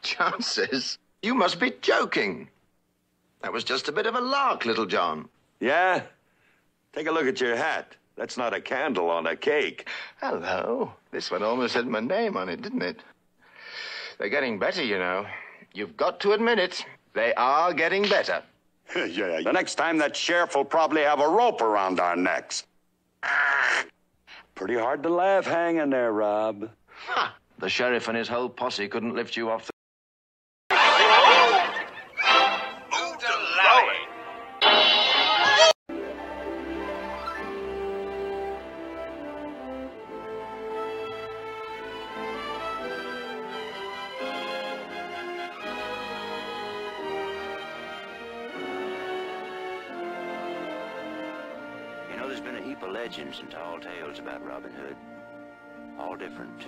Chances? You must be joking. That was just a bit of a lark, Little John. Yeah? Take a look at your hat. That's not a candle on a cake. Hello. This one almost had my name on it, didn't it? They're getting better, you know. You've got to admit it. They are getting better. Yeah, the next time that sheriff will probably have a rope around our necks. Pretty hard to laugh hanging there, Rob. Ha! The sheriff and his whole posse couldn't lift you off the... Move to Larry. You know, there's been a heap of legends and tall tales about Robin Hood. All different.